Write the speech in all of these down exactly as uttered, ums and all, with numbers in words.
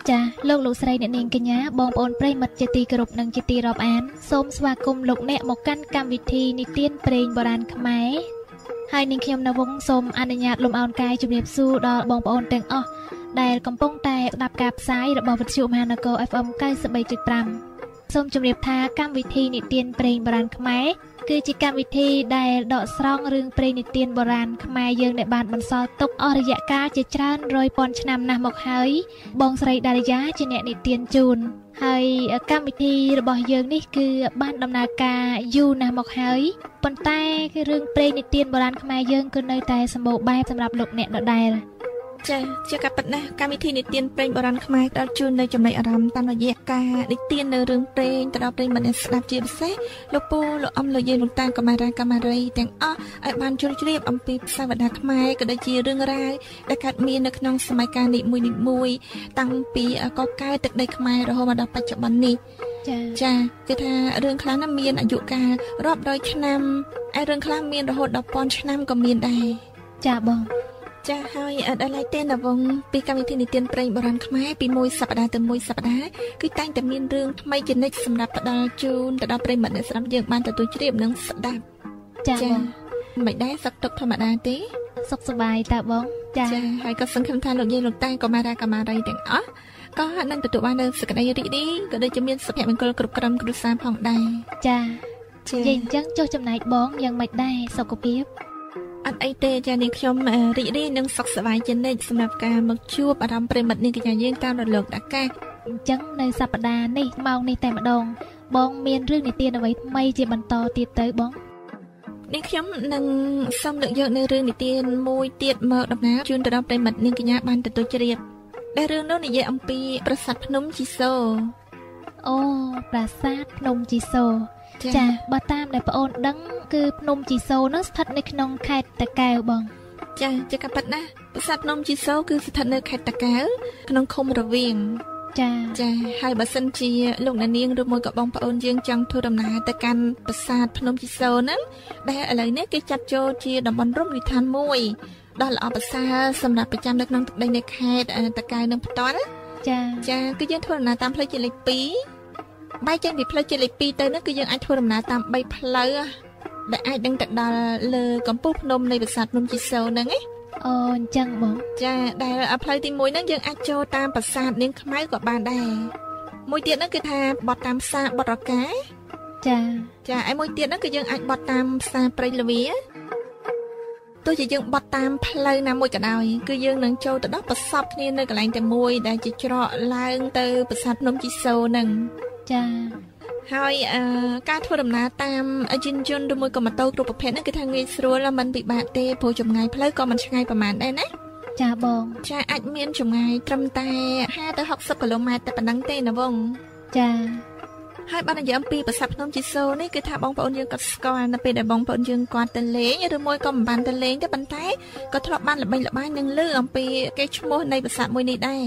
ចាលោកលោកស្រីអ្នកនាងកញ្ញាបងប្អូនប្រិយមិត្តជាទីគោរពនិងជាទីរាប់អានសូមស្វាគមន៍លោកអ្នកមកកាន់កម្មវិធីនិទានព្រេងបុរាណខ្មែរហើយនាងខ្ញុំនៅវងសូមអនុញ្ញាតលំអោនកាយជំរាបសួរដល់បងប្អូនទាំងអស់ដែលកំពុងតែស្ដាប់ការផ្សាយរបស់វិទ្យុមហានគរ เอฟ เอ็ม เก้าสิบสามจุดห้า សូមជម្រាបថាកម្មវិធីនិទានព្រេងបុរាណខ្មែរគឺជាកម្មវិធីដែលដកស្រង់រឿងព្រេងនិទានបុរាណខ្មែរយើងដែលបានបន្សល់ទុកអស់រយៈកាលជាច្រើនរយពាន់ឆ្នាំណាស់មកហើយបងស្រីដារីយ៉ាជាអ្នកនិទានជូនហើយកម្មវិធីរបស់យើងនេះគឺបានដំណើរការយូរណាស់មកហើយប៉ុន្តែគឺរឿងព្រេងនិទានបុរាណខ្មែរយើងគឺនៅតែសម្បូរបែបសម្រាប់លោកអ្នកដដែលចាជាការពិតណាស់កម្មវិធីនិទានព្រេងបុរាណខ្មែរផ្ដល់ជូននៅចំណុចអារម្មណ៍តាមរយៈការនិទាននៅរឿងព្រេងទៅដល់ប្រិយមិត្តអ្នកស្ដាប់ជាពិសេសលោកពូលោកអំលោកយាយលោកតាកម៉ារ៉ាកម៉ារីទាំងអស់ឲ្យបានជ្រាបជ្រាបអំពីភាសាវណ្ណខ្មែរក៏ដូចជារឿងរ៉ាវដែលកើតមាននៅក្នុងសម័យកាលនីមួយៗតាំងពីកកើតទឹកដីខ្មែររហូតមកដល់បច្ចុប្បន្ននេះចាចាគឺថារឿងខ្លះណាមានអាយុកាលរាប់រយឆ្នាំហើយរឿងខ្លះមានរហូតដល់ពាន់ឆ្នាំក៏មានដែរចាបងចាហើយដល់ឡៃទេណាវងពីកម្មវិធីនិទានព្រេងបុរាណខ្មែរពីមួយសប្តាហ៍ទៅមួយសប្តាហ៍គឺតែងតែមានរឿងថ្មីជានិច្ចសម្រាប់ផ្ដល់ជូនទៅដល់ប្រិយមិត្តអ្នកស្ដាប់យើងបានទទួលជ្រាបនិងស្ដាប់ចាបងមិនដែរសុខទុក្ខធម្មតាទេសុខសប្បាយតើបងចាហើយក៏សង្ឃឹមថាលោកយាយលោកតាក៏មកដែរក៏មករីទាំងអស់ក៏នឹងទទួលបាននូវសេចក្តីរីករាយក៏ដូចជាមានសុភមង្គលគ្រប់ក្រុមគ្រួសារផងដែរចានិយាយអញ្ចឹងចុះចំណែកបងយ៉ាងម៉េចដែរសុខភាពអត់អីទេចានាងខ្ញុំរីករាយនិងសុខសប្បាយជានិច្ចសម្រាប់ការមកជួបអារម្មណ៍ប្រិមិត្តនាងកញ្ញាយើងតាមរលកអាកាសអញ្ចឹងនៅសប្តាហ៍នេះម៉ោងនេះតែម្ដងបងមានរឿងនិទានអ្វីថ្មីជាបន្តទៀតទៅបងនាងខ្ញុំនឹងសូមលើកយកនៅរឿងនិទានមួយទៀតមកដំណើរជូនទៅដល់ប្រិមិត្តនាងកញ្ញាបានទទួលជ្រាបដែលរឿងនោះនិយាយអំពីប្រាសាទភ្នំជីសូអូប្រាសាទភ្នំជីសូចាបើតាមដែលប្អូនដឹងគឺភ្នំជីសូនោះស្ថិតនៅក្នុងខេត្តតាកែវបងចាជាការពិតណាស់ប្រាសាទភ្នំជីសូគឺស្ថិតនៅខេត្តតាកែវក្នុងឃុំរវៀងចាចាហើយបើសិនជាលោកអ្នកនាងឬមួយក៏បងប្អូនយើងចង់ធ្វើដំណើរទៅកាន់ប្រាសាទភ្នំជីសូហ្នឹងដែលឥឡូវនេះគេចាត់ចូលជាតំបន់រមណីយដ្ឋានមួយដ៏ល្អប្រសើរសម្រាប់ប្រចាំនៅក្នុងទឹកដីនៃខេត្តតាកែវនឹងផ្ទាល់ចាចាគឺយើងធ្វើដំណើរតាមផ្លូវជាតិលេខពីរបែរចេញពីផ្លូវជាតិលេខពីរទៅនោះគឺយើងអាចធ្វើដំណើរតាមបីផ្លូវដែលអាចនឹងទៅដល់លើកំពូលភ្នំនៃប្រាសាទភ្នំជីសូហ្នឹងឯងអូអញ្ចឹងបងចាដែលផ្លូវទីមួយហ្នឹងយើងអាចចូលតាមប្រាសាទនាងខ្មៅក៏បានដែរមួយទៀតហ្នឹងគឺថាបត់តាមផ្សារបត់រកាចាចាហើយមួយទៀតហ្នឹងគឺយើងអាចបត់តាមផ្សារព្រៃលវាទោះជាយើងបត់តាមផ្លូវណាមួយក៏ដោយគឺយើងនឹងចូលទៅដល់ប្រសពគ្នានៅកន្លែងតែមួយដែលជាច្រកឡើងទៅប្រាសាទភ្នំជីសូហ្នឹងចាហើយការធ្វើដំណើរតាមយានយន្តឬមួយក៏ម៉ូតូគ្រប់ប្រភេទហ្នឹងគឺថាងាយស្រួលមិនពិបាកទេព្រោះចម្ងាយផ្លូវក៏មិនឆ្ងាយប្រហែលដែរណាចាបងចាអាចមានចម្ងាយត្រឹមតែห้าទៅหกสิบគីឡូម៉ែត្រតែប៉ុណ្្នឹងទេណាបងចាហើយបាននិយាយអំពីប្រាសាទភ្នំជីសូនេះគឺថាបងប្អូនយើងក៏ស្គាល់នៅពេលដែលបងប្អូនយើងគាត់ទៅលេងឬមួយក៏មិនបានទៅលេងទេប៉ុន្តែក៏ធ្លាប់បានល្បីល្បាញនឹងឮអំពីកេរ្តិ៍ឈ្មោះនៃប្រាសាទមួយនេះដែរ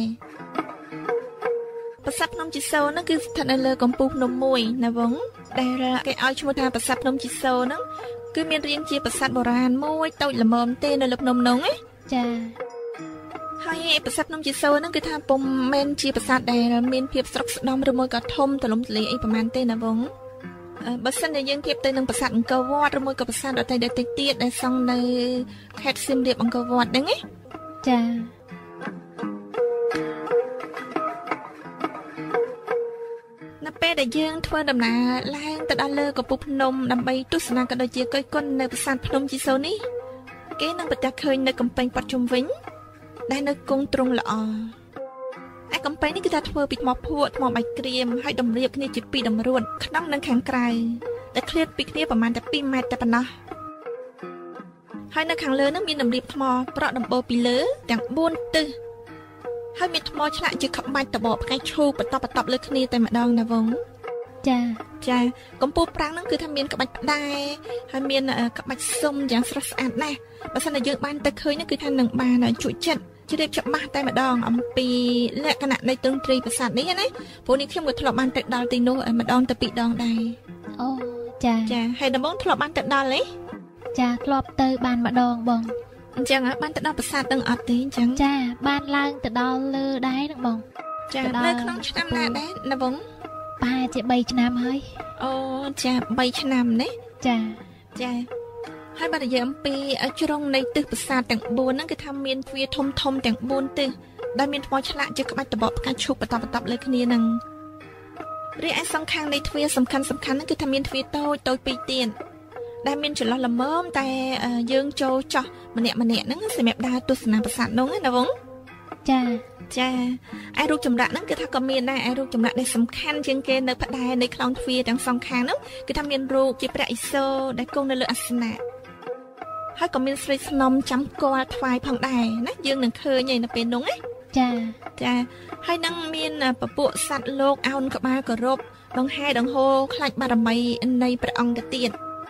ប្រាសាទភ្នំជីសូហ្នឹងគឺស្ថិតនៅលើកំពូលភ្នំមួយណាវងដែលគេឲ្យឈ្មោះថាប្រាសាទភ្នំជីសូហ្នឹងគឺមានរាងជាប្រាសាទបុរាណមួយតូចល្មមទេនៅលើភ្នំនោះចាហើយប្រាសាទភ្នំជីសូហ្នឹងគឺថាពុំមែនជាប្រាសាទដែលមានភាពស្រុកស្ដំឬមួយក៏ធំទលំទលាយអីប្រហែលទេណាវងបើសិនជាយើងធៀបទៅនឹងប្រាសាទអង្គរវត្តឬមួយក៏ប្រាសាទដទៃដទៃទៀតដែលសង់នៅខេត្តសៀមរាបអង្គរវត្តហ្នឹងណាចានៅពេលដែលយើងធ្វើដំណើរឡើងទៅដល់លើកំពូលភ្នំដើម្បីទស្សនាក៏ដូចជាគយគន់នៅប្រាសាទភ្នំជីសូនេះគេនឹងប្រទះឃើញនៅកំពែងប៉ាត់ជុំវិញដែលនៅគង់ទ្រង់ល្អឯកំពែងនេះគឺថាធ្វើពីថ្មភក់ថ្មបាយក្រៀមហើយតម្រៀបគ្នាជាពីរតម្រួតក្នុងនិងខាងក្រៅដែលឃ្លាតពីគ្នាប្រមាណតែពីរម៉ែត្រតែប៉ុណ្ណោះហើយនៅខាងលើនឹងមានតម្រៀបថ្មប្រក់ដំបូលពីលើទាំងបួនទិសហើយមានថ្មឆ្លាក់ជាក្បាច់តបផ្កាឈូកបន្តបន្តលើគ្នាតែម្ដងណាវងចាចាកំពូលប្រាំងហ្នឹងគឺថាមានក្បាច់ផ្ដែហើយមានក្បាច់សុំយ៉ាងស្រស់ស្អាតណាស់បើសិនតែយើងបានទៅឃើញហ្នឹងគឺថានឹងបានជក់ចិត្តជ្រាបច្បាស់តែម្ដងអំពីលក្ខណៈនៃទ្រង់ទ្រីប្រាសាទនេះណាព្រោះនេះខ្ញុំក៏ធ្លាប់បានទៅដល់ទីនោះម្ដងទៅពីរដងដែរអូចាចាហើយដំបូងធ្លាប់បានទៅដល់ទេចាធ្លាប់ទៅបានម្ដងបងអញ្ចឹងបានទៅដល់ប្រាសាទនឹងអត់ទេអញ្ចឹងចាបានឡើងទៅដល់លើដែរហ្នឹងបងចចានៅក្នុងឆ្នាំណាដែរណាបងប្រហែលជាបីឆ្នាំហើយអូចាបីឆ្នាំណាចាចាហើយបើនិយាយអំពីជ្រុងនៃទិសប្រាសាទទាំងបួនហ្នឹងគឺថាមានទ្វារធំធំទាំងបួនទិសដែលមានថ្មឆ្លាក់ជាក្បាច់តបផ្កាឈូកបន្តបន្តលើគ្នាហ្នឹងរីឯសងខាងនៃទ្វារសំខាន់សំខាន់ហ្នឹងគឺថាមានទ្វារតូចតូចពីរទៀតដែលមានចន្លោះល្មមតែយើងចូលចោះម្នាក់ម្នាក់ហ្នឹងសម្រាប់ដើរទស្សនាប្រាសាទនោះណាបងចាចាឯរូបចម្លាក់ហ្នឹងគឺថាក៏មានដែរឯរូបចម្លាក់ដែលសំខាន់ជាងគេនៅផ្តែរនៃខ្លោងទ្វារទាំងសងខាងហ្នឹងគឺថាមានរូបជាព្រះឥសូរដែលគង់នៅលើអាសនៈហើយក៏មានស្រីស្នំចាំគាល់ថ្វាយផងដែរណាយើងនឹងឃើញឯនៅពេលនោះណាចាចាហើយនឹងមានពពួកសត្វលោកអោនក្បាលគោរពដង្ហែដង្ហូរខ្លាចបារមីនៃព្រះអង្គទៅទៀត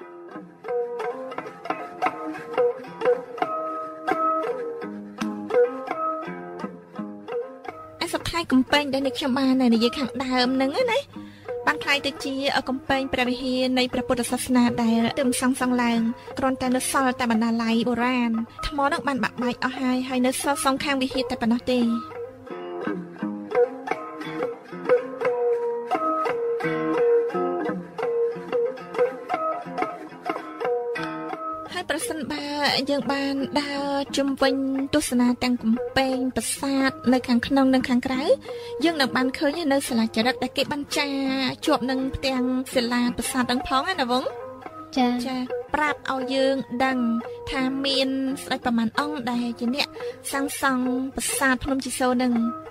ឯសប្តាហ៍កំពែងដែលនេះខ្ញុំបាននិយាយខាងដើមហ្នឹងណាបានខ្លាយទៅជាកំពែងព្រះវិហារនៃព្រះពុទ្ធសាសនាដែលទើបសង់សង់ឡើងគ្រាន់តែនៅសល់តែបណ្ណាល័យបុរាណថ្មនឹងបានបាក់បែកអស់ហើយហើយនៅសល់សងខាងវិហារតែប៉ុណ្ណោះទេប្រសិនបើយើងបានដើរជុំវិញទស្សនាទាំងកំពែងប្រាសាទនៅខាងក្នុងនិងខាងក្រៅយើងនឹងបានឃើញនៅសាលាចារឹកដែលគេបានចាជាប់នឹងផ្ទាំងសិលាប្រាសាទទាំងផងណាបងចាចាប្រាប់ឲ្យយើងដឹងថាមានស្ដេចប្រមាណអង្គដែលជាអ្នកសាងសង់ប្រាសាទភ្នំជីសូរនឹង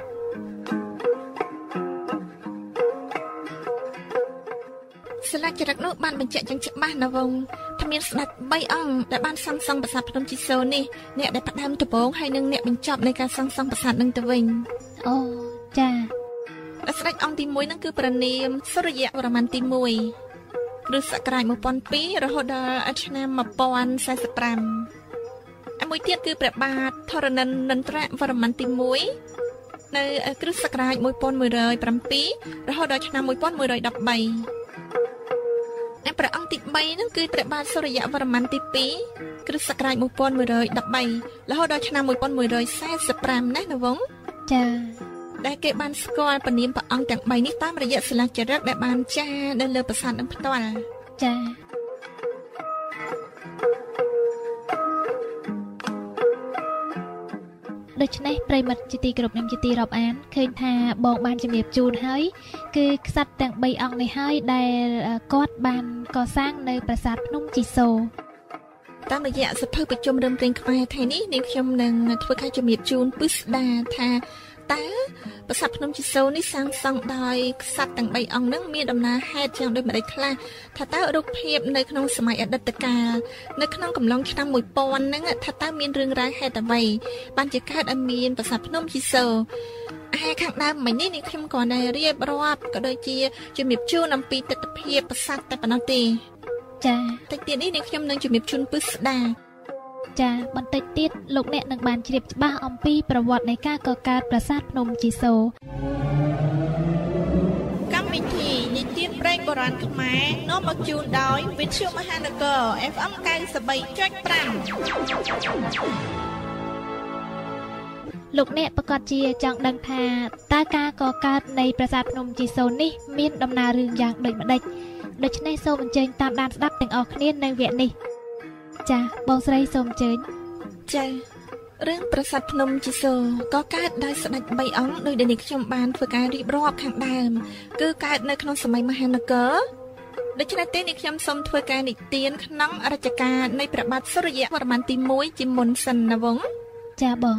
សាលាចារឹកនោះបានបញ្ជាក់យ៉ាងច្បាស់ណាបងថាមានស្ដេចបីអង្គដែលបានសាងសង់ប្រាសាទភ្នំជីសូរនេះអ្នកដែលផ្ដើមដំបូងហើយនិងអ្នកបញ្ចប់នៃការសាងសង់ប្រាសាទនឹងទៅវិញអូចាស្ដេចអង្គទីមួយហ្នឹងគឺព្រះនាមសូរ្យវរ្ម័នទីមួយគ្រិស្តសករាជmột nghìn hai trămរហូតដល់ឆ្នាំmột nghìn bốn trăm bốn mươi lămហើយមួយទៀតគឺព្រះបាទធរណិននិន្ទ្រវរ្ម័នទីមួយនៅគ្រិស្តសករាជmột nghìn một trăm mười bảyរហូតដល់ឆ្នាំmột nghìn một trăm mười baឯព្រះអង្គទីបីហ្នឹងគឺព្រះបាទសូរ្យវរ្ម័នទីពីរគ្រិស្តសករាជmột nghìn một trăm mười baរហូតដល់ឆ្នាំmột nghìn một trăm mười lămណាណាបងចាដែលគេបានស្គាល់ពនាមព្រះអង្គទាំងបីនេះតាមរយៈសាលាចារឹកដែលបានចានៅលើប្រាសាទនឹងផ្ទាល់ចាដូច្នេះប្រិមិត្តជាទីគោរពនិងជាទីរាប់អានឃើញថាបងបានជំរាបជូនហើយគឺក្សត្រទាំងបីអង្គនេះហើយដែលគាត់បានកសាងនៅប្រាសាទភ្នំជីសូរតាមរយៈសភៅប្រជុំរឿងព្រេងខ្មែរថ្ងៃនេះនាងខ្ញុំនឹងធ្វើការជំរាបជូនពិស្ដាថាតើប្រាសាទភ្នំជីសូរនេះសាងសង់ដោយក្សត្រទាំងបីអង្គនឹងមានដំណើរហេតុយ៉ាងដូចម្តេចខ្លះថាតើរូបភាពនៅក្នុងសម័យអតីតកាលនៅក្នុងកំឡុងឆ្នាំមួយពាន់ហ្នឹងថាតើមានរឿងរ៉ាវហេតុអ្វីបានជាកើតឲ្យមានប្រាសាទភ្នំជីសូរឯខាងដើមមិញនេះនាងខ្ញុំក៏ได้រៀបរាប់ក៏ដូចជាជំរាបជូនអំពីទស្សនវិជ្ជាប្រាសាទតែប៉ុណ្ណោះទេចាតិចទៀតនេះនាងខ្ញុំនឹងជំរាបជូនពិស្ដាចាបន្តិចទៀតលោកអ្នកនឹងបានជ្រាបច្បាស់អំពីប្រវត្តិនៃការកកើតប្រាសាទភ្នំជីសូរកម្មវិធីនិទានព្រេងបុរាណខ្មែរនាំមកជូនដោយវិទ្យុមហានគរ เอฟ เอ็ม เก้าสิบสามจุดห้าលោកអ្នកប្រកាសជាចង់ដឹងថាតើការកកើតនៃប្រាសាទភ្នំជីសូរនេះមានដំណើររឿងយ៉ាងដូចម្តេចដូច្នេះសូមអញ្ជើញតាមដានស្ដាប់ទាំងអស់គ្នានៅវគ្គនេះចាបងស្រីសូមអញ្ជើញចារឿងប្រាសាទភ្នំជីសូរក៏កើតដោយស្ដេចបីអង្គដោយដែលនេះខ្ញុំបានធ្វើការរៀបរាប់ខាងដើមគឺកើតនៅក្នុងសម័យមហានគរដូច្នេះទេនេះខ្ញុំសូមធ្វើការនិទានក្នុងរជ្ជកាលនៃព្រះបាទសូរ្យវរ្ម័នទីមួយជាមុនសិនណាបងចាបង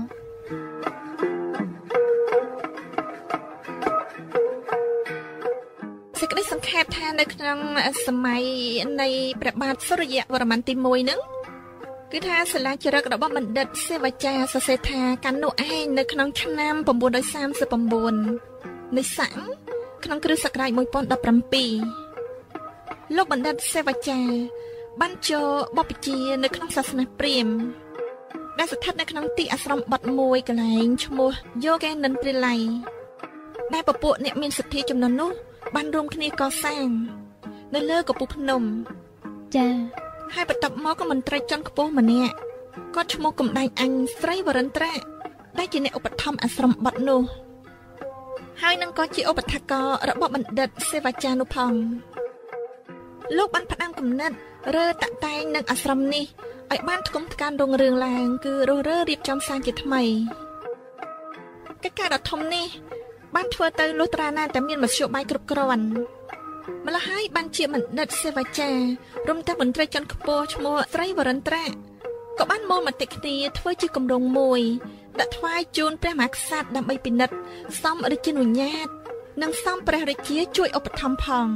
សេចក្តីសង្ខេបថានៅក្នុងសម័យនៃព្រះបាទសូរ្យវរ្ម័នទីមួយហ្នឹងគឺថាសាលាចារឹករបស់បណ្ឌិតសេវចាសរសេរថាកាលនោះឯងនៅក្នុងឆ្នាំ៩៣៩នៃស័កក្នុងគ្រិស្តសករាជmột nghìn một trăm mười bảyលោកបណ្ឌិតសេវចាបានចូលបព្វជិនៅក្នុងសាសនាព្រាហ្មណ៍ដែលស្ថិតនៅក្នុងទីអាស្រមបទមួយកន្លែងឈ្មោះយោហ្គេនិនទ្រីឡៃដែលពពួកអ្នកមានសទ្ធាចំនួននោះបានរួមគ្នាកសាងនៅលើកំពូលភ្នំចាហើយបន្ទាប់មកក៏មន្ត្រីជាន់ខ្ពស់ម្នាក់គាត់ឈ្មោះកំដែងអញស្រីវរិន្ទ្រៈដែលជាអ្នកឧបត្ថម្ភអាស្រមបទនោះហើយនឹងក៏ជាឧបត្ថកររបស់បណ្ឌិតសេវាចានុផងលោកបានផ្ដាំគំនិតរើតាក់តែងនឹងអាស្រមនេះឲ្យបានថ្កុំថ្កើងរុងរឿងឡើងគឺរស់រើរៀបចំសាងជាថ្មីកិច្ចការដ៏ធំនេះបានធ្វើទៅលុះត្រាណាតែមានមធ្យោបាយគ្រប់គ្រាន់ម្ល៉េះហើយបានជាបណ្ឌិតសេវាចារួមទាំងមន្ត្រីជាន់ខ្ពស់ឈ្មោះស្រីវរិន្ទ្រាក៏បានមូលមតិគ្នាធ្វើជាគម្រោងមួយដាក់ថ្វាយជូនព្រះមហាក្សត្រដើម្បីពិនិត្យសមរាជានុញ្ញាតនិងសមព្រះរាជាជួយឧបត្ថម្ភផង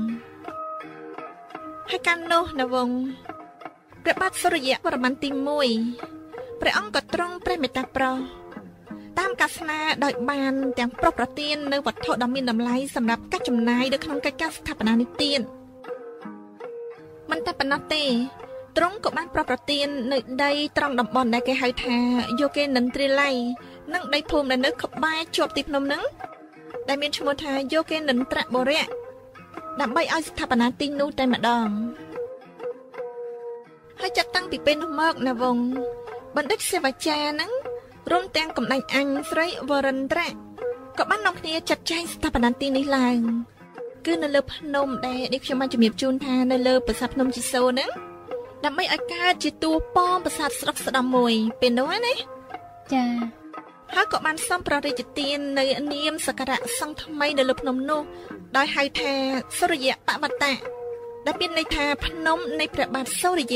ហើយកាលនោះនៅវងព្រះបាទសូរ្យវរ្ម័នទីមួយព្រះអង្គក៏ទ្រង់ព្រះមេត្តាប្រោសតាមកាសនាដោយបានទាំងប្រោសប្រទាននៅវត្ថុដ៏មានតម្លៃសម្រាប់ការចំណាយនៅក្នុងកិច្ចការស្ថាបនានេះទៀតមិនតែប៉ុណ្ណោះទេទ្រង់ក៏បានប្រោសប្រទាននៅដីត្រង់តំបន់ដែលគេហៅថាយោគេនិន្ទ្រាល័យនិងដីភូមិដែលនៅក្បែរជាប់ទីភ្នំហ្នឹងដែលមានឈ្មោះថាយោគេនិន្ទ្របុរៈដើម្បីឲ្យស្ថាបនាទីនោះតែម្ដងហើយចាត់តាំងពីពេលនោះមកណាវងបណ្ឌិតសេវាចាហ្នឹងរួមទាំងកំណាញ់អញស្រីវរិន្ទ្រាក៏បាននាំគ្នាចាត់ចែងស្ថាបនាទីនេះឡើងគឺនៅលើភ្នំដែលនេះខ្ញុំបានជំរាបជូនថានៅលើប្រាសាទភ្នំជីសូហ្នឹងដើម្បីឲ្យកើតជាតួប៉មប្រាសាទស្រុកស្ដំមួយពេលនោះណាចាហើយក៏បានសំប្ររាជទាននៅនាមសក្ការៈសង្ឃថ្មីនៅលើភ្នំនោះដោយហៅថាសូរ្យបវត្តៈដែលមានន័យថាភ្នំនៃព្រះបាទសូរ្យ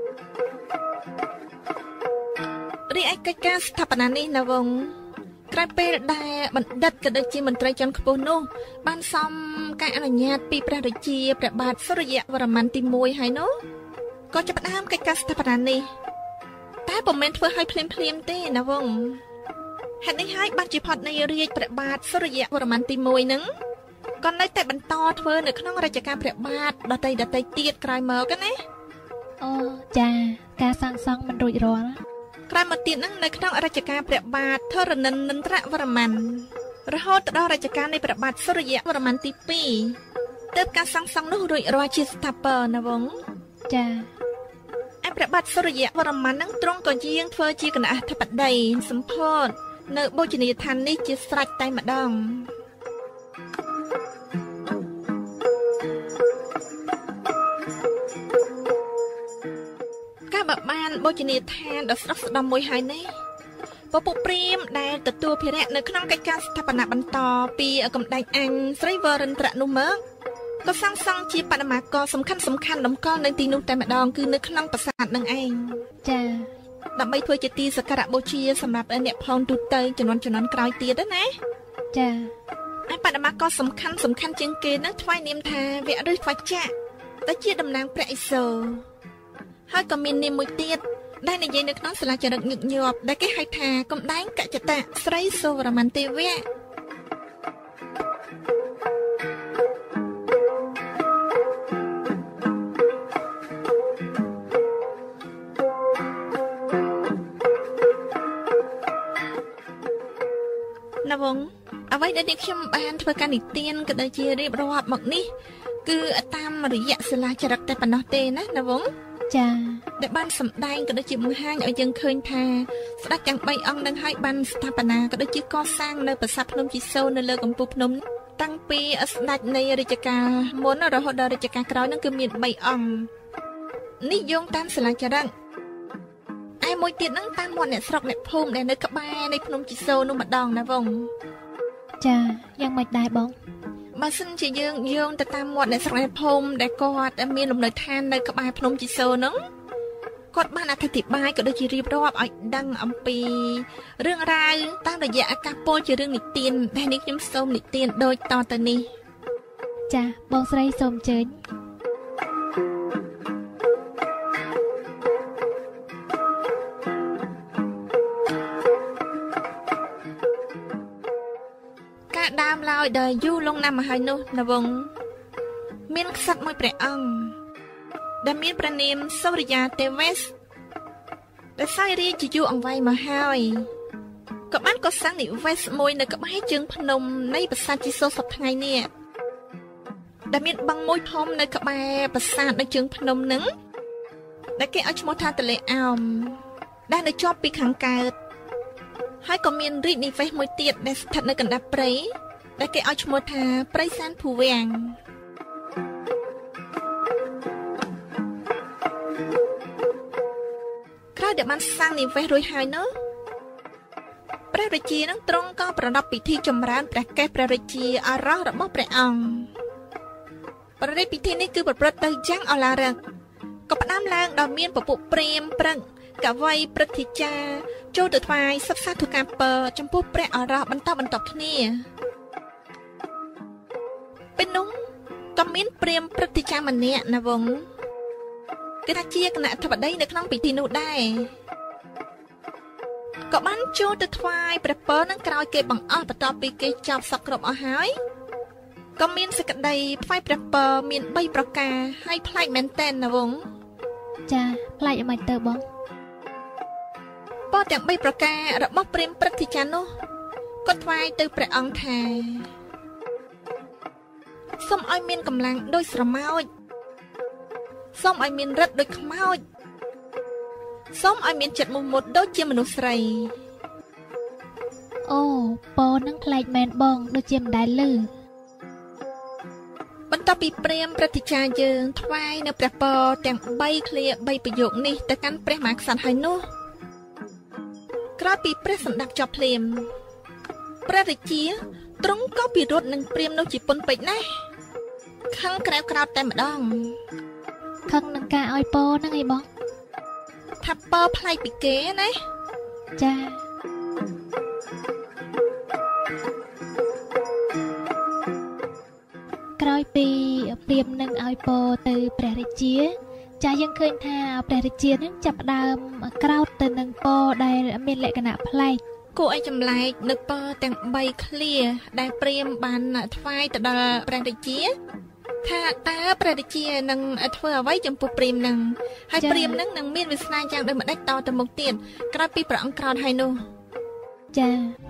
រីឯកិច្ចការស្ថាបនានេះណាវងក្រោយពេលដែលបណ្ឌិតក៏ដូចជាមន្ត្រីជាន់ខ្ពស់នោះបានសំការអនុញ្ញាតពីព្រះរាជាព្រះបាទសូរ្យវរ្ម័នទីមួយហើយនោះក៏ចាប់ផ្ដើមកិច្ចការស្ថាបនានេះតែពុំមែនធ្វើឲ្យភ្លាមភ្លាមទេណាវងហេតុនេះហើយបានជាផុតនៃរាជព្រះបាទសូរ្យវរ្ម័នទីមួយហ្នឹងក៏នៅតែបន្តធ្វើនៅក្នុងរជ្ជកាលព្រះបាទដតីដតីទៀតក្រោយមកណាអូចាការសាងសង់មិនរួចរាល់ក្រោយមកទៀតហ្នឹងនៅក្នុងរជ្ជកាលព្រះបាទធរណិន្ទ្រវរ្ម័នរហូតដល់រជ្ជកាលនៃព្រះបាទសូរ្យវរ្ម័នទីពីរទើបការសាងសង់នោះរួចរាល់ជាស្ថាពរណាវងចាឯព្រះបាទសូរ្យវរ្ម័នហ្នឹងទ្រង់ក៏យាងធ្វើជាគណៈអធិបតីសម្ពោធនៅបូជនីយដ្ឋាននេះជាស្រេចតែម្ដងកាលបើបានបូជនីយដ្ឋានដ៏ស្រស់ស្ដំមួយហើយនេះពពុះព្រាមដែលទទួលភារៈនៅក្នុងកិច្ចការស្ថាបនាបន្តពីកំដែងអញស្រីវរិន្ទ្រនោះមកក៏សាងសង់ជាបដិមាករសំខាន់សំខាន់តម្កល់នៅទីនោះតែម្ដងគឺនៅក្នុងប្រាសាទនឹងឯងចាដើម្បីធ្វើជាទីសក្ការៈបូជាសម្រាប់អ្នកផងទូទៅជំនាន់ជំនាន់ក្រោយទៀតណាចាឯបដិមាករសំខាន់សំខាន់ជាងគេនឹងថ្វាយនាមថាវៈឬថ្វាយចក្រដែលជាតំណាងព្រះឥសូរហើយក៏មាននាមមួយទៀតដែលនិយាយនៅក្នុងសាលាចរិតញឹកញាប់ដែលគេហៅថាកំដែងកច្ចតៈស្រីសូវរ្ម័នទេវៈណាវងអ្វីដែលខ្ញុំបានធ្វើការនិទានក៏ដូចជារៀបរាប់មកនេះគឺតាមរយៈសាលាចរិតតែប៉ុណ្ណោះទេណាណាវងចាដែលបានសម្ដែងក៏ដូចជាបង្ហាញឲ្យយើងឃើញថាស្ដេចទាំងបីអង្គនឹងឲ្យបានស្ថាបនាក៏ដូចជាកសាងនៅប្រាសាទភ្នំជីសូនៅលើកំពូលភ្នំតាំងពីស្ដេចនៃរាជការមុនរហូតដល់រាជការក្រោយនឹងគឺមានបីអង្គនេះយោងតាមសាលាចរិតឯមួយទៀតនឹងតាមមាត់អ្នកស្រុកអ្នកភូមិដែលនៅក្បែរនៃភ្នំជីសូនោះម្ដងណាវងចាយ៉ាងម៉េចដែរបងបើសិនជាយើងយោងទៅតាមមាត់អ្នកស្រុកអ្នកភូមិដែលគាត់មានលំនៅឋាននៅក្បែរភ្នំជីសូហ្នឹងគាត់បានអធិប្បាយក៏ដូចជារៀបរាប់ឲ្យដឹងអំពីរឿងរ៉ាវតាមរយៈអាកាសពលជារឿងនិទានដែលនេះខ្ញុំសូមនិទានដូចតទៅនេះចាបងស្រីសូមអញ្ជើញដើមឡើយដែលយូរលងណាស់មកហើយនោះណាវងមានក្សត្រមួយព្រះអង្គដែលមានព្រះនាមសូរ្យាទេវេសដែលសោយរាជជាយូរអង្វែងមកហើយក៏បានកសាងនិវេសមួយនៅក្បែរជើងភ្នំនៃប្រាសាទជីសូសប្តាហ៍ថ្ងៃនេះដែលមានបឹងមួយធំនៅក្បែរប្រាសាទនៅជើងភ្នំនឹងដែលគេឲ្យឈ្មោះថាទលេអោមដែលនៅជាប់ពីខាងកើតហើយក៏មានរាជនិវេសមួយទៀតដែលស្ថិតនៅកណ្ដាប់ព្រៃដែលគេឲ្យឈ្មោះថាព្រៃសានភូវាំងក្រោយដែលបានសាងនិវេសរួចហើយនោះព្រះរាជានឹងទ្រង់ក៏ប្រណិបពិធីចម្រើនព្រះកេសព្រះរាជាអារោះរបស់ព្រះអង្គព្រះរាជពិធីនេះគឺប្រព្រឹត្តទៅយ៉ាងឱឡារិកក៏ផ្ដើមឡើងដោយមានពពួកព្រាហ្មណ៍ព្រឹកកវីព្រឹទ្ធាចារ្យចូលទៅថ្វាយសិក្សាទូការពើចំពោះព្រះអារោះបន្តបន្តគ្នាពេលនោះក៏មានព្រាហ្មណ៍ព្រឹទ្ធាចារ្យម្នាក់ណាវងគេថាជាគណៈធិបតីនៅក្នុងពិធីនោះដែរក៏បានចូលទៅថ្វាយព្រះពរនឹងក្រោយគេបង្អស់បន្ទាប់ពីគេចប់សពគ្រប់អស់ហើយក៏មានសេចក្តីថ្វាយព្រះពរមានបីប្រការហើយប្លែកមែនតែនណាវងចាប្លែកមិនទៅបងពរទាំងបីប្រការរបស់ព្រាហ្មណ៍ព្រឹទ្ធាចារ្យនោះគាត់ថ្វាយទៅព្រះអង្គថាសូមឲ្យមានកម្លាំងដូចស្រមោចសូមឲ្យមានរិទ្ធដូចខ្មោចសូមឲ្យមានចិត្តមោះមុតដូចជាមនុស្សស្រីអូពរនឹងប្លែកមែនបងដូចជាមិនដែលឮបន្ទាប់ពីព្រាហ្មណ៍ព្រឹទ្ធាចារ្យយើងថ្វាយនៅព្រះពរទាំងបីឃ្លាបីប្រយោគនេះទៅកាន់ព្រះមហាក្សត្រហើយនោះក្រោយពីព្រះសម្ដាប់ចប់ភ្លាមព្រះរាជាទ្រង់ក៏ពិរោធនឹងព្រាហ្មណ៍នោះជាពន់ពេកណាស់ខឹងក្រែវក្រោតតែម្ដងខឹងនឹងការឲ្យពរហ្នឹងឯងបងថាពរប្លែកពីគេណាចាក្រោយពីព្រាហ្មណ៍នឹងឲ្យពរទៅព្រះរាជាចាយើងឃើញថាព្រះរាជានឹងចាប់ផ្ដើមក្រោតទៅនឹងពរដែលមានលក្ខណៈប្លែកគួរឲ្យចម្លែកនៅពរទាំងបីឃ្លាដែលព្រាហ្មណ៍បានថ្វាយទៅដល់ព្រះរាជាថាតើព្រះរាជានឹងធ្វើអ្វីចំពោះព្រាហ្មណ៍នឹងហើយព្រាហ្មណ៍នឹងនឹងមានវាសនាយ៉ាងដូចម្ដេចតទៅមុខទៀតក្រោយពីព្រះអង្គក្រោតហើយនោះចា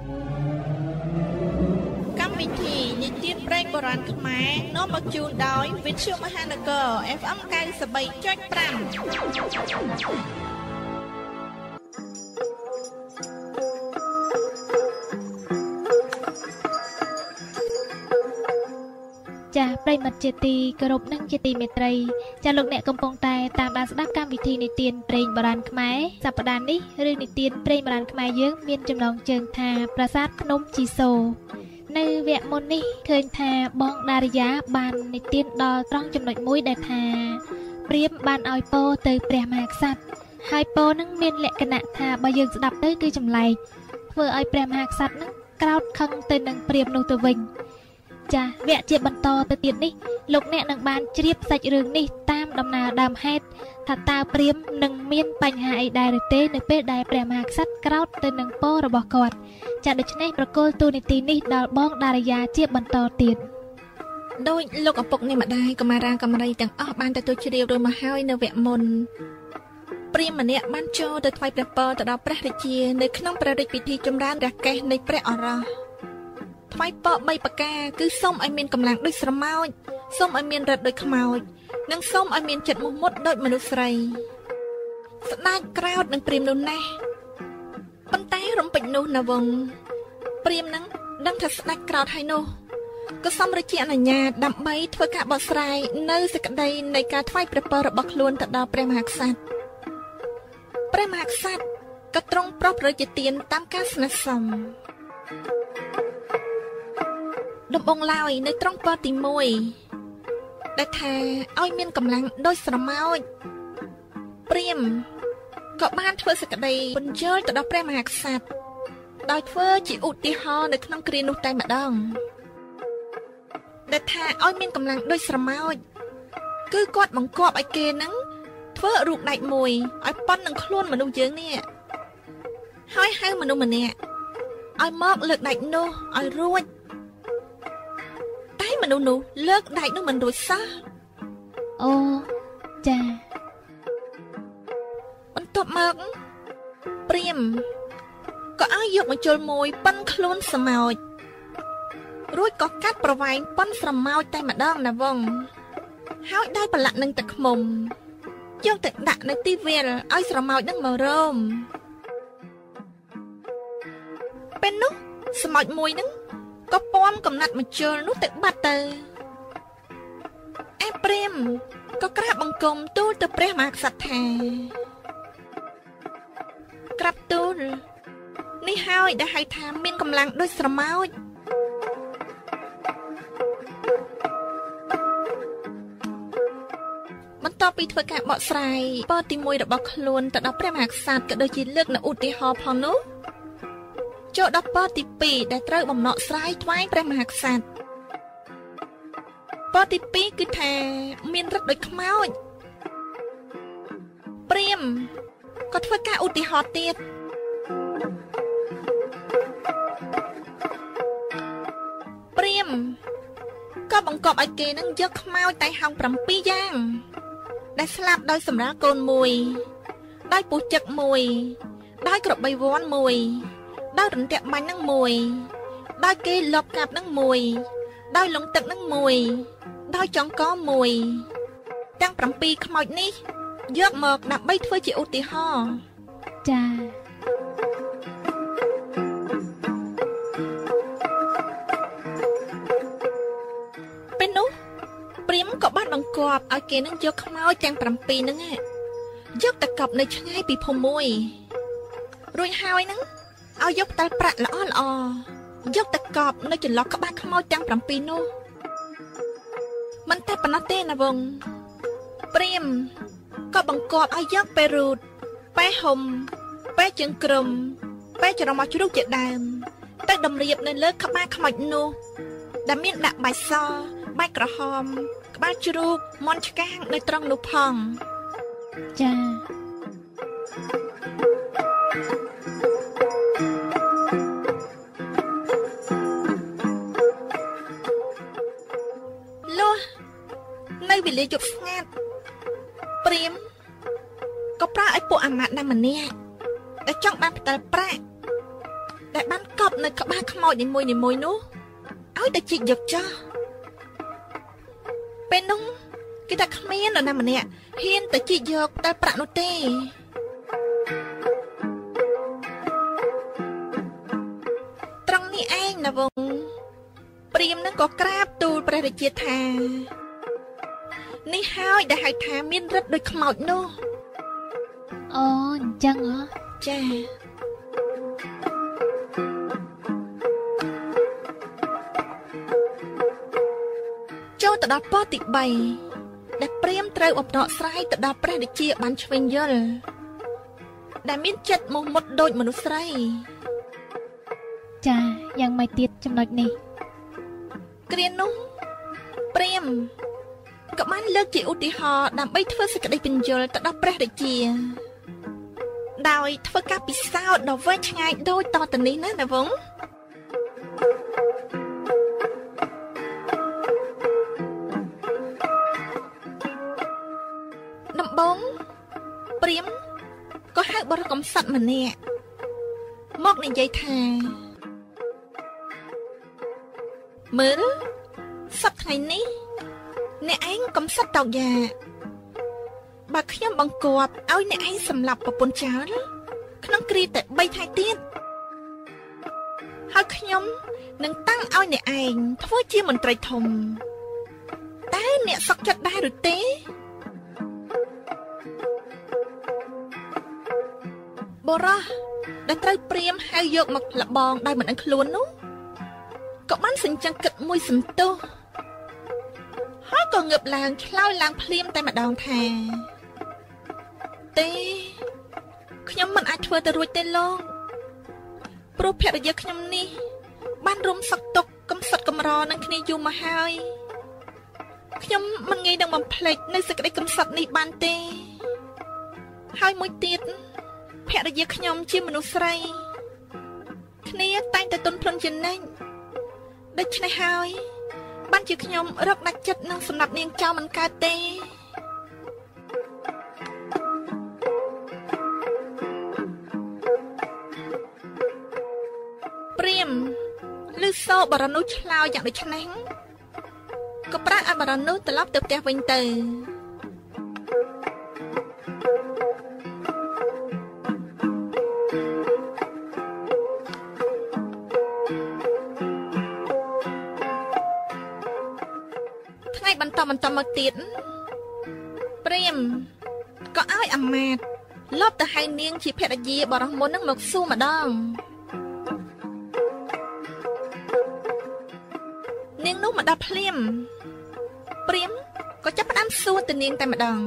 កម្មវិធីនិទានព្រេងបុរាណខ្មែរនាំមកជូនដោយវិទ្យុមហានគរ เอฟ เอ็ม เก้าสิบสามจุดห้าចាប្រិមិត្តជាទីគោរពនិងជាទីមេត្រីចាលោកអ្នកកំពុងតែតាមដានស្ដាប់កម្មវិធីនិទានព្រេងបុរាណខ្មែរសប្តាហ៍នេះរឿងនិទានព្រេងបុរាណខ្មែរយើងមានចំណងជើងថាប្រាសាទភ្នំជីសូរនៅវគ្គមុននេះឃើញថាបងដារីយ៉ាបាននិទានដល់ត្រង់ចំណុចមួយដែលថាព្រាហ្មណ៍បានឲ្យពរទៅព្រះមហាក្សត្រហើយពរនឹងមានលក្ខណៈថាបើយើងស្ដាប់ទៅគឺចម្លែកធ្វើឲ្យព្រះមហាក្សត្រនឹងក្រោតខឹងទៅនឹងព្រាហ្មណ៍នោះទៅវិញចាវគ្គជាបន្តទៅទៀតនេះលោកអ្នកនឹងបានជ្រាបសាច់រឿងនេះតាមដំណើរដើមហេតុថាតើព្រាហ្មណ៍នឹងមានបញ្ហាអីដែរឬទេនៅពេលដែលព្រះមហាក្សត្រក្រោតទៅនឹងពររបស់គាត់ចាដូច្នេះប្រកល់ទូនីតិនេះដល់បងដារីយ៉ាជាបន្តទៀតដោយលោកឪពុកនៃម្ដាយកុមារាកំរីទាំងអស់បានទទួលជ្រាបរួចមកហើយនៅវគ្គមុនព្រាហ្មណ៍ម្នាក់បានចូលទៅថ្វាយព្រះពរទៅដល់ព្រះរាជានៅក្នុងព្រះរាជពិធីចម្រើនព្រះកេសនៃព្រះអារោះថ្វាយពរបីប្រការគឺសូមឲ្យមានកម្លាំងដូចស្រមោចសូមឲ្យមានរិទ្ធដូចខ្មោចនិងសូមឲ្យមានចិត្តមោះមុតដូចមនុស្សស្រីស្ដេចក្រោតនឹងព្រាហ្មណ៍នោះណាស់ប៉ុន្តែរំពេចនោះណាវងព្រាហ្មណ៍នឹងដឹងថាស្ដេចក្រោតហើយនោះក៏សូមរាជាអនុញ្ញាតដើម្បីធ្វើការបកស្រាយនៅសេចក្តីនៃការថ្វាយព្រះពររបស់ខ្លួនទៅដល់ព្រះមហាក្សត្រព្រះមហាក្សត្រក៏ទ្រង់ប្រោសព្រះរាជទានតាមការស្នើសុំដំបងឡើយនៅត្រង់ពរទីមួយដែលថាឲ្យមានកម្លាំងដូចស្រមោចព្រាហ្មណ៍ក៏បានធ្វើសេចក្តីបញ្ជើញទៅដល់ព្រះមហាក្សត្រដោយធ្វើជាឧទាហរណ៍នៅក្នុងគ្រានោះតែម្ដងដែលថាឲ្យមានកម្លាំងដូចស្រមោចគឺគាត់បង្គាប់ឲ្យគេនឹងធ្វើរូបដែកមួយឲ្យប៉ុននឹងខ្លួនមនុស្សយើងនេះហើយហៅមនុស្សម្នាក់ឲ្យមកលើកដែកនោះឲ្យរួចតែមនុស្សនោះលើកដែកនោះមិនរួចសោះអូចាបន្ទាប់មកព្រាហ្មណ៍ក៏ឲ្យយកមកជុលមួយប៉ិនខ្លួនស្រមោចរួចក៏កាត់ប្រវែងប៉ិនស្រមោចតែម្ដងណាវងហើយដោយប្រឡាក់នឹងទឹកឃ្មុំយកទៅដាក់នៅទីវាលឲ្យស្រមោចនឹងមករោមពេលនោះស្រមោចមួយនឹងก็ป้อมកំណាត់មកជលនោះទៅបាត់ទៅឯព្រាមក៏ក្រាបបង្គំទូលទៅព្រះមហាក្សត្រថាក្រាបទូលនេះហើយដែលហៅថាមានកម្លាំងដូចស្រមោចបន្ទាប់ពីធ្វើការបកស្រាយពរទីមួយរបស់ខ្លួនទៅដល់ព្រះមហាក្សត្រក៏ដូចជាលើកនៅឧទាហរណ៍ផងនោះចូលដល់ពរទីពីរដែលត្រូវបំណក់ស្រាយថ្វាយព្រះមហាក្សត្រពរទីពីរគឺថាមានឫទ្ធិដូចខ្មោចព្រាមក៏ធ្វើការឧទាហរណ៍ទៀតព្រាមក៏បង្កប់ឲ្យគេនឹងយកខ្មោចតែហោងប្រាំពីរយ៉ាងដែលស្លាប់ដោយសម្រាលកូនមួយដោយពស់ចឹកមួយដោយក្របីវ័នមួយដោយរន្ទះបាញ់នឹងមួយដោយគេលបកាប់នឹងមួយដោយលងទឹកនឹងមួយដោយចង្កមួយទាំងប្រាំពីរខ្មោចនេះយកមកដើម្បីធ្វើជាឧទាហរណ៍ចាពេលនោះព្រាមក៏បានបង្គាប់ឲ្យគេនឹងយកខ្មោចទាំងប្រាំពីរហ្នឹងយកទៅកប់នៅឆ្ងាយពីភូមិមួយរួចហើយហ្នឹងឲ្យយកផ្ដាល់ប្រាក់ល្អល្អយកទៅកប់នៅចន្លោះក្បាលខ្មោចទាំងប្រាំពីរនោះមិនតែប៉ុណ្ណោះទេណាវងព្រាមក៏បង្គាប់ឲ្យយកពេលរូតពេលហុំពេលជើងក្រុមពេលច្រមុះជ្រូកជាដើមទៅតម្រៀបនៅលើក្បាលខ្មោចនោះដែលមានដាក់បាយសបាយក្រហមក្បាលជ្រូកមន់ឆ្កាងនៅត្រង់នោះផងចានៅវេលាយប់ស្ងាត់ព្រាមក៏ប្រើឲ្យពួកអាមាត្យណាម្នាក់ដែលចង់បានផ្ដាល់ប្រាក់ដែលបានកប់នៅក្បាលខ្មោចនីមួយនីមួយនោះឲ្យទៅជីកយកចោះពេលនោះគេថាគ្មាននរណាម្នាក់ហ៊ានទៅជីកយកផ្ដាល់ប្រាក់នោះទេត្រង់នេះឯងណាវងព្រាមនឹងក៏ក្រាបទូលព្រះរាជាថានេះហើយដែលហៅថាមានឫទ្ធិដូចខ្មោចនោះអូអញ្ចឹងហ៎ចាចូលទៅដល់ពរទីបីដែលព្រាមត្រូវអំណរស្រាយទៅដល់ព្រះរាជាបានឆ្វេងយល់ដែលមានចិត្តមោះមុតដូចមនុស្សស្រីចាយ៉ាងម៉េចទៀតចំណុចនេះគ្រានោះព្រាមក៏បានលើកជាឧទាហរណ៍ដើម្បីធ្វើសេចក្តីបញ្យល់ទៅដល់ព្រះរាជាដោយធ្វើការពិសោធន៍ដ៏វែងឆ្ងាយដូចតទៅនេះណាណាវងដំបូងព្រាមក៏ហៅបរិកំសត់ម្នាក់មកនិយាយថាមើលសប្តាហ៍ថ្ងៃនេះអ្នកឯងកំសត់តោកយ៉ាបើខ្ញុំបង្គាប់ឲ្យអ្នកឯងសម្លាប់ប្រពន្ធចោលក្នុងគ្រាតែបីថ្ងៃទៀតហើយខ្ញុំនឹងតាំងឲ្យអ្នកឯងធ្វើជាមន្ត្រីធំតើអ្នកសុខចិត្តដែរឬទេបរោះដែលត្រូវព្រាមហៅយកមកលបងដោយមិនដឹងខ្លួននោះក៏បានសេចក្ដីគិតមួយសន្ទុះហើយក៏ងើបឡើងឆ្លើយឡើងភ្លាមតែម្ដងថាទេខ្ញុំមិនអាចធ្វើទៅរួចទេលោកព្រោះភរិយាខ្ញុំនេះបានរុំសឹកទុកកំសត់កំរនឹងគ្នាយូរមកហើយខ្ញុំមិនងាយនឹងបំភ្លេចនៅសេចក្តីកំសត់នេះបានទេហើយមួយទៀតភរិយាខ្ញុំជាមនុស្សស្រីគ្នាតែងតែទន់ភ្លន់ជានិច្ចដូច្នេះហើយបានជាខ្ញុំរកដាច់ចិត្តនឹងសម្រាប់នាងចៅមិនកើតទេព្រាមឮសូរបរនុឆ្លើយយ៉ាងដូចនេះក៏ប្រាក់ឲ្យបរនុត្រឡប់ទៅផ្ទះវិញទៅតបន្តមកទៀតព្រាមក៏ឲ្យអាមាត្យលបទៅហៅនាងជាភរិយាបរោះមុននឹងមកសួរម្ដងនាងនោះមកដល់ភ្លាមព្រាមក៏ចាប់ផ្ដើមសួរទៅនាងតែម្ដង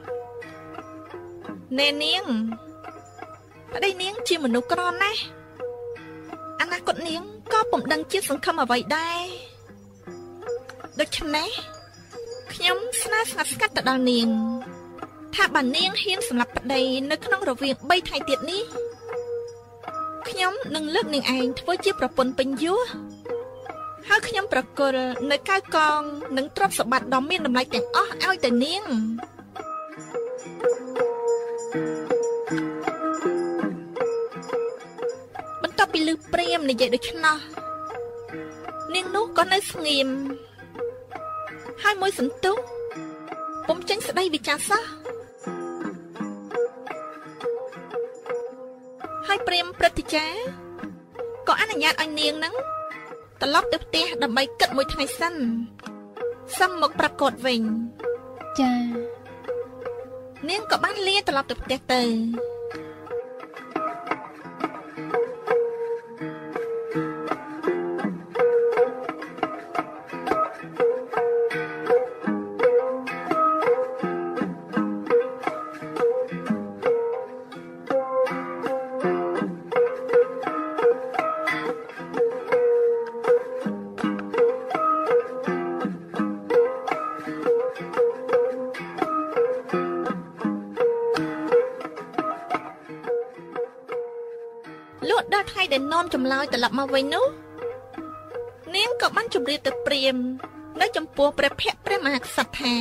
ណែនាងប្តីនាងជាមនុស្សក្រណាស់អនាគតនាងក៏ពុំដឹងជាសង្ឃឹមអ្វីដែរដូច្នេះខ្ញុំស្នើស្ងាត់ស្កាត់ទៅដល់នាងថាបើនាងហ៊ានសម្លាប់ប្តីនៅក្នុងរវាងបីថ្ងៃទៀតនេះខ្ញុំនឹងលើកនាងឯងធ្វើជាប្រពន្ធពេញយោហើយខ្ញុំប្រគល់នៅកៅកងនិងទ្រព្យសម្បត្តិដ៏មានតម្លៃទាំងអស់ឲ្យទៅនាងបន្ទាប់ពីឮព្រាមនិយាយដូច្នោះនាងនោះក៏នៅស្ងៀមហើយមួយសន្ទុះពុំចេញស្ដីវិចារសោះហើយព្រាមព្រឹទ្ធាចារ្យក៏អនុញ្ញាតឲ្យនាងនឹងត្រឡប់ទៅផ្ទះដើម្បីគិតមួយថ្ងៃសិនសំមកប្រាប់គាត់វិញចានាងក៏បានលាត្រឡប់ទៅផ្ទះទៅដែលនាំចម្លើយត្រឡប់មកវិញនោះនាងក៏បានជម្រាបទៅព្រាមនៅចំពោះព្រះភ័ក្ត្រព្រះមហាក្សត្រថា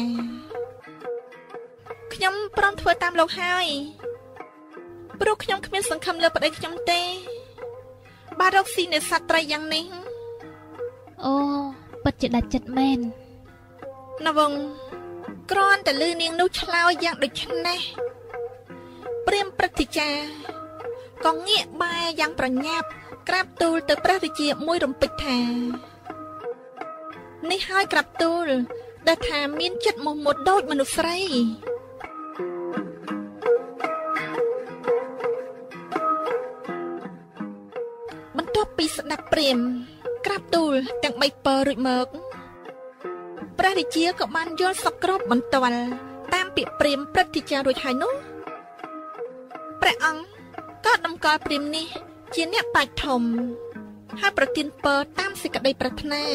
ខ្ញុំព្រមធ្វើតាមលោកហើយព្រោះខ្ញុំគ្មានសង្ឃឹមលើប្តីខ្ញុំទេបើរកស៊ីនៅសត្វត្រីយ៉ាងនេះអូពិតជាដាច់ចិត្តមែនណាវងគ្រាន់តែលឺនាងនោះឆ្លើយយ៉ាងដូចនេះព្រាមព្រឹទ្ធាចារ្យក៏ងាកបែរយ៉ាងប្រញាប់ក្រាបទូលទៅព្រះរាជាមួយរំពេចថានេះហើយក្រាបទូលដែលថាមានចិត្តមោះមុតដូចមនុស្សស្រីបន្ទាប់ពីស្ដាប់ព្រាមក្រាបទូលទាំងបីពើរួចមកព្រះរាជាក៏បានយល់សពគ្របបន្ទាល់តាមពាក្យព្រាមព្រឹទ្ធាចារ្យរួចហើយនោះព្រះអង្គក៏តម្កល់ព្រាមនេះជាអ្នកបាច់ធំហើយប្រទានពរតាមសេចក្តីប្រាថ្នា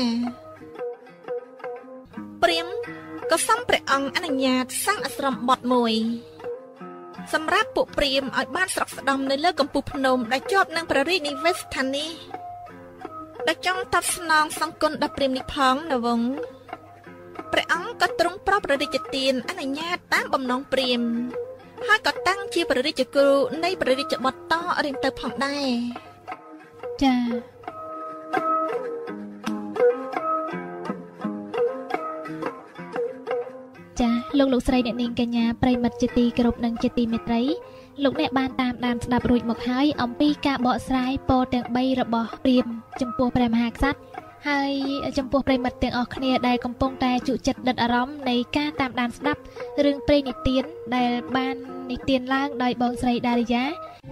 ព្រាមក៏សុំព្រះអង្គអនុញ្ញាតសាងអាស្រមបទមួយសម្រាប់ពួកព្រាមឲ្យបានស្រុកស្ដំនៅលើកំពូលភ្នំដែលជាប់នឹងព្រះរាជនិវេសស្ថានីយ៍ដែលចង់តបស្នងសង្គុណដល់ព្រាមនេះផងនៅវងព្រះអង្គក៏ទ្រង់ប្រោសព្រះរាជទានអនុញ្ញាតតាមបំណងព្រាមហើយក៏តាំងជាព្រះរាជគ្រូនៃព្រះរាជបុត្រតរៀងទៅផងដែរចាចាលោកលោកស្រីអ្នកនាងកញ្ញាប្រិមិត្តជាទីគោរពនិងជាទីមេត្រីលោកអ្នកបានតាមដានស្ដាប់រួចមកហើយអំពីការបកស្រាយពរទាំងបីរបស់ព្រាហ្មណ៍ចំពោះព្រះមហាក្សត្រហើយចំពោះប្រិមិត្តទាំងអស់គ្នាដែលកំពុងតែជក់ចិត្តដិតអារម្មណ៍នៃការតាមដានស្ដាប់រឿងព្រេងនិទានដែលបាននិទានឡើងដោយបងស្រីដារីយ៉ា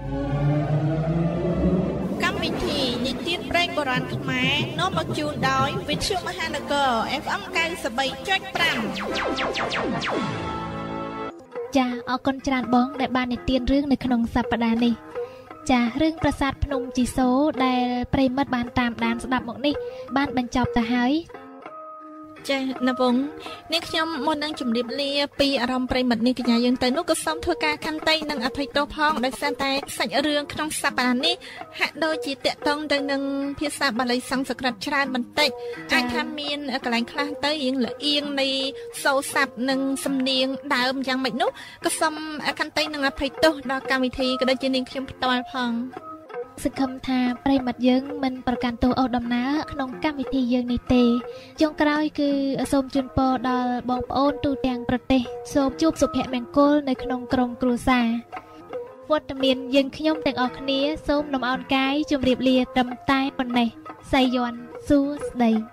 កម្មវិធីនិទានព្រេងបុរាណខ្មែរនាំមកជូនដោយវិទ្យុមហានគរ អេហ្វ អេម ៩៣.៥ចាអរគុណច្រើនបងដែលបាននិទានរឿងនៅក្នុងសប្តាហ៍នេះចារឿងប្រាសាទភ្នំជីសូរដែលប្រិមិត្តបានតាមដានស្ដាប់មកនេះបានបញ្ចប់ទៅហើយចាណាវងនេះខ្ញុំមុននឹងជម្រាបលាពីអារម្មណ៍ប្រិមិត្តនេះកញ្ញាយើងទៅនោះក៏សូមធ្វើការខន្តីនិងអភ័យទោសផងដោយសារតែសាច់រឿងក្នុងសប្តាហ៍នេះហាក់ដូចជាតាក់ទងទៅនឹងភាសាបាលីសំស្ក្រឹតច្រើនបន្តិចអាចថាមានកន្លែងខ្លះទៅរៀងលៀងនៃសូរស័ព្ទនិងសំនៀងដើមយ៉ាងម៉េចនោះក៏សូមខន្តីនិងអភ័យទោសដល់កម្មវិធីក៏ដូចជានាងខ្ញុំផ្ទាល់ផងសង្ឃឹមថាប្រិមិត្តយើងមិនប្រកាន់ទោសអូសដំណើរក្នុងកម្មវិធីយើងនេះទេចុងក្រោយគឺសូមជូនពរដល់បងប្អូនទូទាំងប្រទេសសូមជួបសុភមង្គលនៅក្នុងក្រុមគ្រួសារវត្តមានយើងខ្ញុំទាំងអស់គ្នាសូមលំអរកាយជម្រាបលាត្រឹមតែប៉ុណ្ណេះសៃយ័ន្តសួស្តី